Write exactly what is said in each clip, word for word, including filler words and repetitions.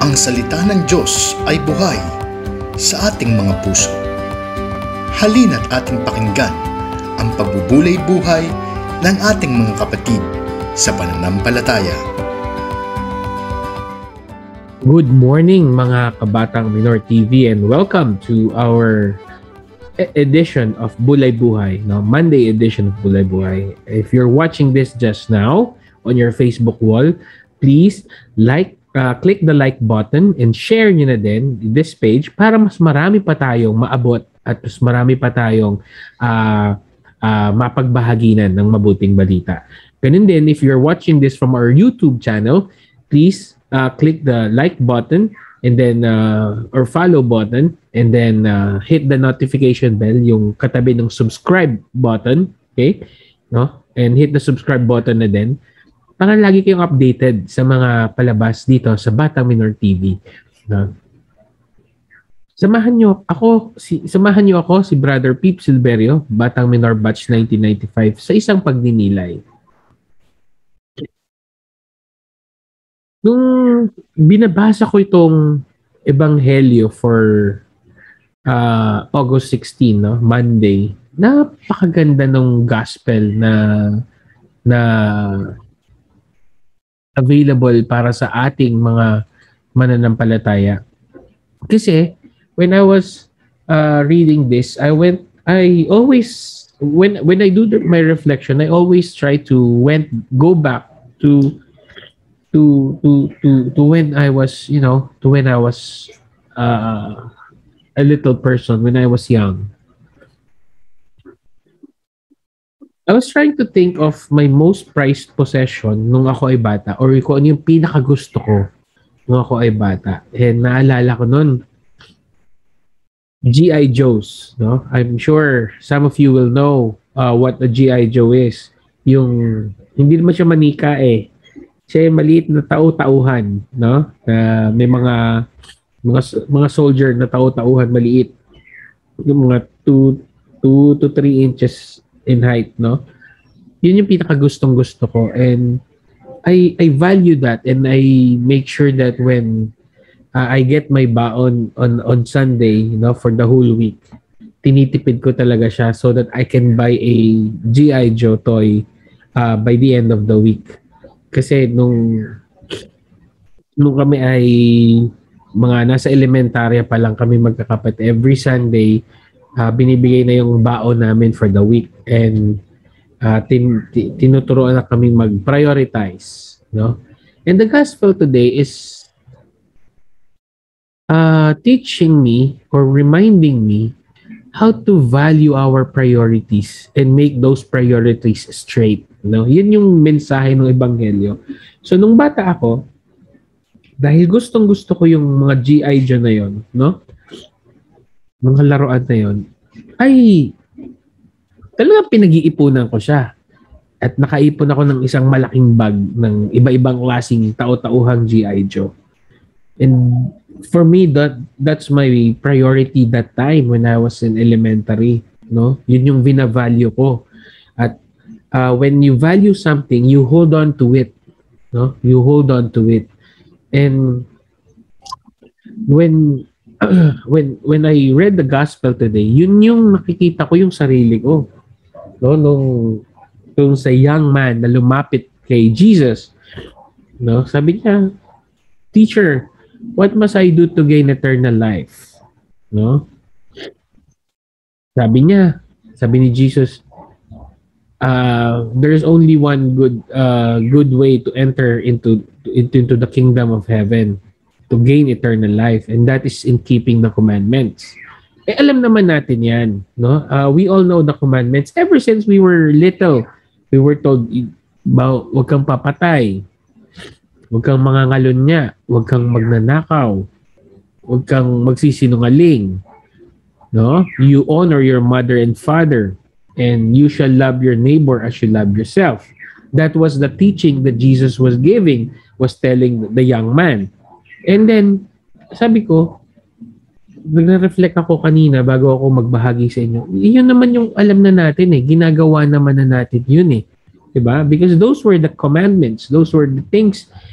Ang salita ng Diyos ay buhay sa ating mga puso. Halina't ating pakinggan ang pagbubulay-buhay ng ating mga kapatid sa pananampalataya. Good morning mga kabatang Minor T V and welcome to our edition of Bulay Buhay, no? Monday edition of Bulay Buhay. If you're watching this just now on your Facebook wall, please like, uh, click the like button and share nyo na din this page para mas marami pa tayong maabot at mas marami pa tayong uh, uh, mapagbahaginan ng mabuting balita. Ganun din, if you're watching this from our YouTube channel, please uh, click the like button and then uh, or follow button and then uh, hit the notification bell, yung katabi ng subscribe button, okay? No? And hit the subscribe button na din para lagi kayong updated sa mga palabas dito sa Batang Minor T V. No? Samahan niyo ako si samahan niyo ako si Brother Pip Silverio, Batang Minor Batch nineteen ninety-five sa isang pagninilay. Nung binabasa ko itong Ebanghelyo for uh, August sixteenth, no, Monday, napakaganda ng gospel na na available para sa ating mga mananampalataya. Kasi when I was uh, reading this, I went, I always when when I do the, my reflection, I always try to went go back to to to to to when I was, you know, to when I was uh, a little person, when I was young. I was trying to think of my most prized possession nung ako ay bata, or kung ano yung pinakagusto ko nung ako ay bata. And naalala ko nun, G I Joes, no? I'm sure some of you will know uh, what a G I Joe is. Yung hindi naman siya manika eh. Siya yung maliit na tau-tauhan, no? Uh, may mga mga mga soldier na tau-tauhan maliit. Yung mga two to three inches in height, no? Yun yung pinakagustong-gusto ko, and I I value that, and I make sure that when uh, I get my baon on on Sunday, you know, for the whole week, tinitipid ko talaga siya so that I can buy a G I Joe toy uh, by the end of the week. Kasi nung nung kami ay mga nasa elementarya pa lang kami magkakapatid, every Sunday uh, binibigay na yung baon namin for the week, and uh, tin, tin, tinuturuan na kami mag-prioritize, no? And the gospel today is uh, teaching me or reminding me how to value our priorities and make those priorities straight. No? Yun yung mensahe ng Ebanghelyo. So, nung bata ako, dahil gustong-gusto ko yung mga G I Joe na yun, no? Mga laruan na yun, ay talagang pinag-iipunan ko siya. At nakaipon ako ng isang malaking bag ng iba-ibang klaseng tao-tauhang G I Joe. And for me, that that's my priority that time when I was in elementary, no? Yun yung vina-value ko. At uh, when you value something, you hold on to it, no? You hold on to it. And when when when I read the gospel today, yun yung nakikita ko yung sarili ko, no? Nung nung sa young man na lumapit kay Jesus, no? Sabi niya, "Teacher, what must I do to gain eternal life?" No? Sabi niya, sabi ni Jesus, uh, there is only one good uh, good way to enter into, into into the kingdom of heaven, to gain eternal life, and that is in keeping the commandments. Eh, alam naman natin yan, no? Uh, we all know the commandments. Ever since we were little, we were told about wag kang papatay, huwag kang mangangalunya, huwag kang magnanakaw, huwag kang magsisinungaling, no? You honor your mother and father, and you shall love your neighbor as you love yourself. That was the teaching that Jesus was giving, was telling the young man. And then, sabi ko, nagre-reflect ako kanina bago ako magbahagi sa inyo. Yun naman yung alam na natin eh. Ginagawa naman na natin yun eh. Diba? Because those were the commandments. Those were the things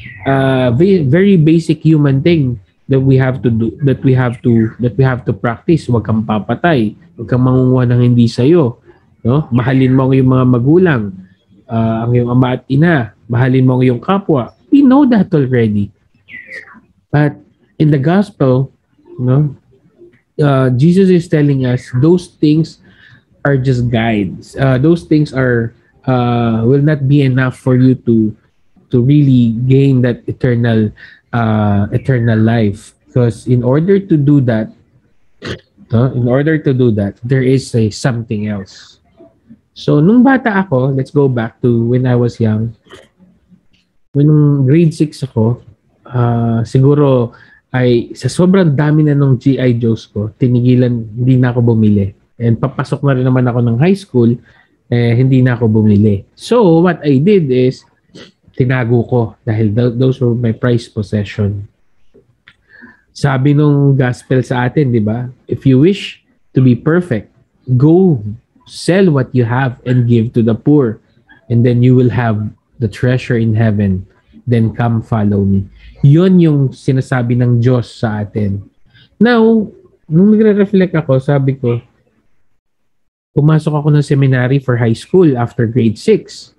uh, very, very basic human thing that we have to do, that we have to, that we have to practice. Huwag kang papatay. Huwag kang mangunguha ng hindi sa'yo. No? Mahalin mo ang iyong mga magulang, uh, ang iyong ama at ina. Mahalin mo ang iyong kapwa. We know that already. But in the gospel, you know, uh, Jesus is telling us those things are just guides. Uh, those things are uh, will not be enough for you to to really gain that eternal uh, eternal life. Because in order to do that, uh, in order to do that, there is a something else. So nung bata ako, let's go back to when I was young. When grade six ako, uh, siguro ay sa sobrang dami na nung G I Joes ko, tinigilan, hindi na ako bumili. And papasok na rin naman ako ng high school, eh, hindi na ako bumili. So, what I did is, tinago ko dahil th- those were my prized possession. Sabi nung gospel sa atin, di ba? If you wish to be perfect, go sell what you have and give to the poor. And then you will have the treasure in heaven. Then come follow me. Yun yung sinasabi ng Diyos sa atin. Now, nung nagre-reflect ako, sabi ko, pumasok ako ng seminary for high school after grade six.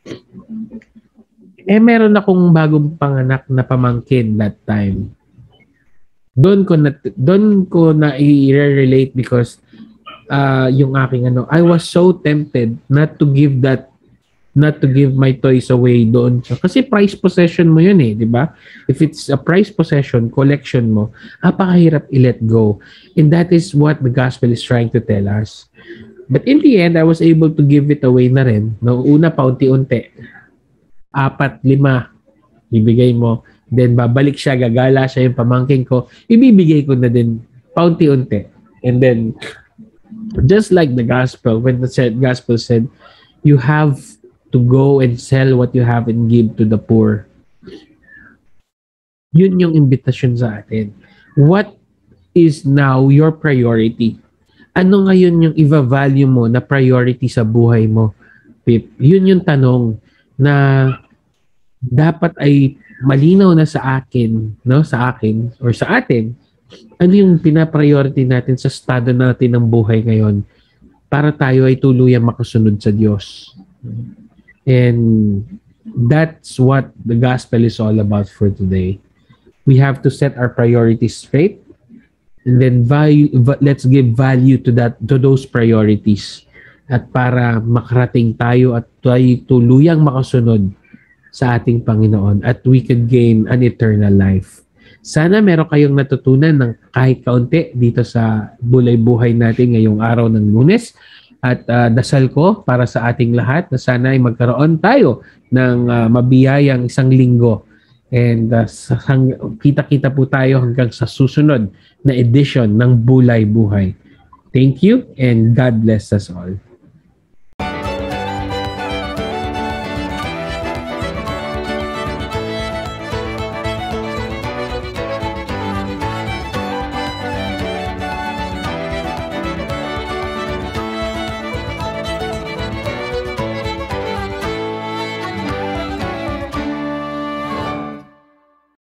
Eh, meron akong bagong panganak na pamangkin that time. Doon ko na, doon ko na i-relate because uh, yung aking ano, I was so tempted not to give that not to give my toys away doon. Kasi prize possession mo yun eh, di ba? If it's a prize possession, collection mo, napakahirap i-let go. And that is what the gospel is trying to tell us. But in the end, I was able to give it away na rin. No, una pa, unti-unti. Apat, lima, ibigay mo. Then babalik siya, gagala siya yung pamangking ko. Ibibigay ko na din, paunti-unti. And then, just like the gospel, when the gospel said, you have to go and sell what you have and give to the poor. Yun yung invitation sa atin. What is now your priority? Ano ngayon yung i-value mo na priority sa buhay mo, Pip? Yun yung tanong na dapat ay malinaw na sa akin, no? Sa akin or sa atin. Ano yung pina-priority natin sa estado natin ng buhay ngayon para tayo ay tuluyang makasunod sa Diyos. And that's what the gospel is all about for today. We have to set our priorities straight, and then value, let's give value to that, to those priorities. At para makarating tayo at tayo tuluyang makasunod sa ating Panginoon at we could gain an eternal life. Sana meron kayong natutunan ng kahit kaunti dito sa Bulay Buhay natin ngayong araw ng Lunes. At uh, dasal ko para sa ating lahat na sana ay magkaroon tayo ng uh, mabiyayang isang linggo. And uh, hang, kita-kita po tayo hanggang sa susunod na edition ng Bulay Buhay. Thank you and God bless us all.